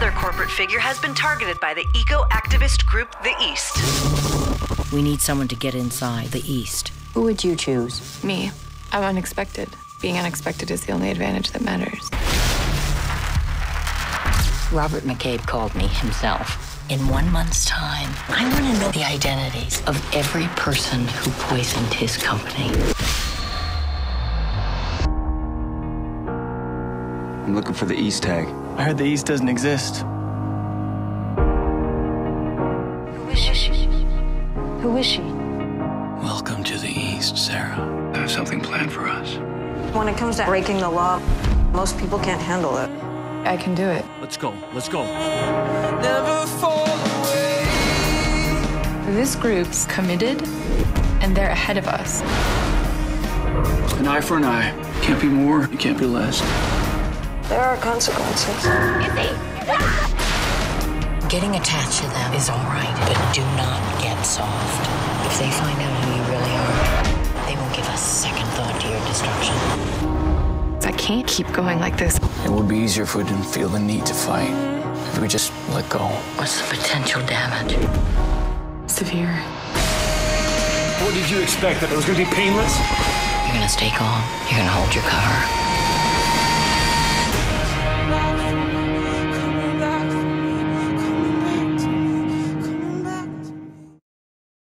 Another corporate figure has been targeted by the eco-activist group, The East. We need someone to get inside the East. Who would you choose? Me. I'm unexpected. Being unexpected is the only advantage that matters. Robert McCabe called me himself. In 1 month's time, I want to know the identities of every person who poisoned his company. I'm looking for the East tag. I heard the East doesn't exist. Who is she? Who is she? Welcome to the East, Sarah. I have something planned for us. When it comes to breaking the law, most people can't handle it. I can do it. Let's go. Let's go. Never fall away. This group's committed, and they're ahead of us. An eye for an eye. Can't be more, it can't be less. There are consequences. Getting attached to them is all right, but do not get soft. If they find out who you really are, they won't give a second thought to your destruction. I can't keep going like this. It would be easier if we didn't feel the need to fight. If we just let go. What's the potential damage? Severe. What did you expect? That it was going to be painless? You're gonna stay calm. You're gonna hold your cover.